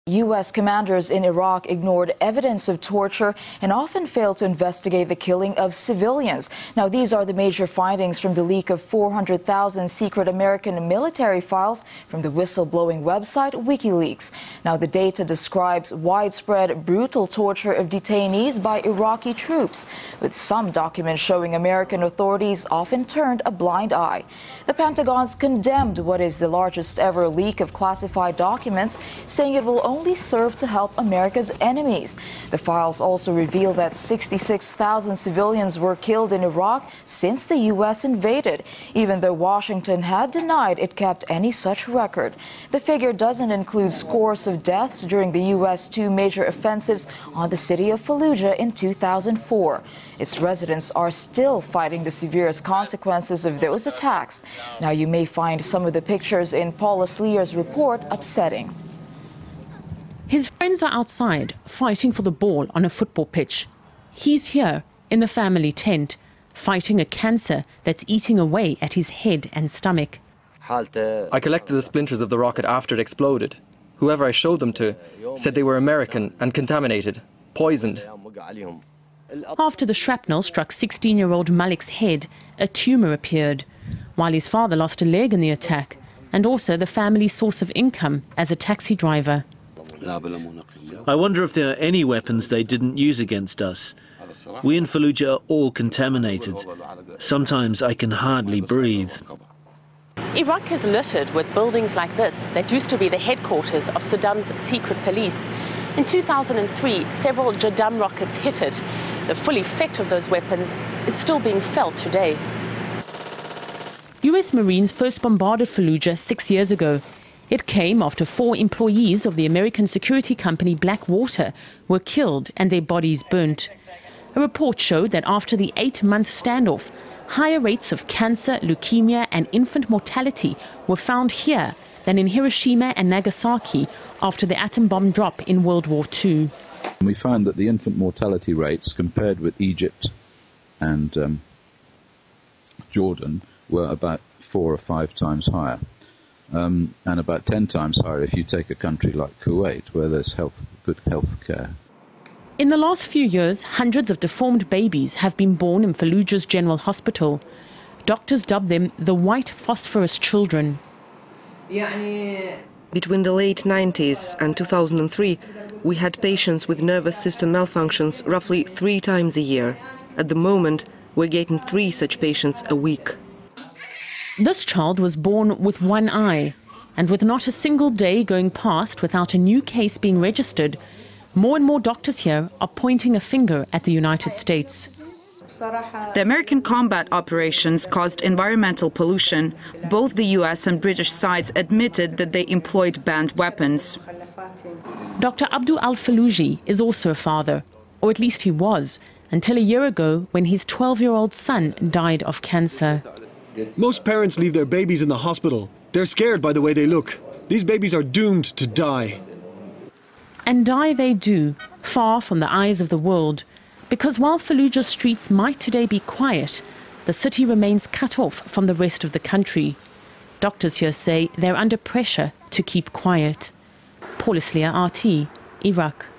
U.S. commanders in Iraq ignored evidence of torture and often failed to investigate the killing of civilians. Now, these are the major findings from the leak of 400,000 secret American military files from the whistleblowing website WikiLeaks. Now, the data describes widespread brutal torture of detainees by Iraqi troops, with some documents showing American authorities often turned a blind eye. The Pentagon's condemned what is the largest ever leak of classified documents, saying it will only serve to help America's enemies. The files also reveal that 66,000 civilians were killed in Iraq since the U.S. invaded, even though Washington had denied it kept any such record. The figure doesn't include scores of deaths during the U.S. two major offensives on the city of Fallujah in 2004. Its residents are still fighting the severest consequences of those attacks. Now, you may find some of the pictures in Paula Slear's report upsetting. His friends are outside, fighting for the ball on a football pitch. He's here, in the family tent, fighting a cancer that's eating away at his head and stomach. I collected the splinters of the rocket after it exploded. Whoever I showed them to said they were American and contaminated, poisoned. After the shrapnel struck 16-year-old Malik's head, a tumor appeared, while his father lost a leg in the attack, and also the family's source of income as a taxi driver. I wonder if there are any weapons they didn't use against us. We in Fallujah are all contaminated. Sometimes I can hardly breathe. Iraq is littered with buildings like this that used to be the headquarters of Saddam's secret police. In 2003, several Jadam rockets hit it. The full effect of those weapons is still being felt today. US Marines first bombarded Fallujah 6 years ago. It came after 4 employees of the American security company Blackwater were killed and their bodies burnt. A report showed that after the 8-month standoff, higher rates of cancer, leukemia and infant mortality were found here than in Hiroshima and Nagasaki after the atom bomb drop in World War II. We found that the infant mortality rates compared with Egypt and Jordan were about 4 or 5 times higher. And about 10 times higher if you take a country like Kuwait, where there's good health care. In the last few years, hundreds of deformed babies have been born in Fallujah's General Hospital. Doctors dub them the white phosphorus children. Between the late 90s and 2003, we had patients with nervous system malfunctions roughly 3 times a year. At the moment, we're getting 3 such patients a week. This child was born with one eye, and with not a single day going past without a new case being registered, more and more doctors here are pointing a finger at the United States. The American combat operations caused environmental pollution. Both the US and British sides admitted that they employed banned weapons. Dr. Abdul Al-Faluji is also a father, or at least he was, until a year ago when his 12-year-old son died of cancer. Most parents leave their babies in the hospital. They're scared by the way they look. These babies are doomed to die. And die they do, far from the eyes of the world. Because while Fallujah's streets might today be quiet, the city remains cut off from the rest of the country. Doctors here say they're under pressure to keep quiet. Paula Slear, RT, Iraq.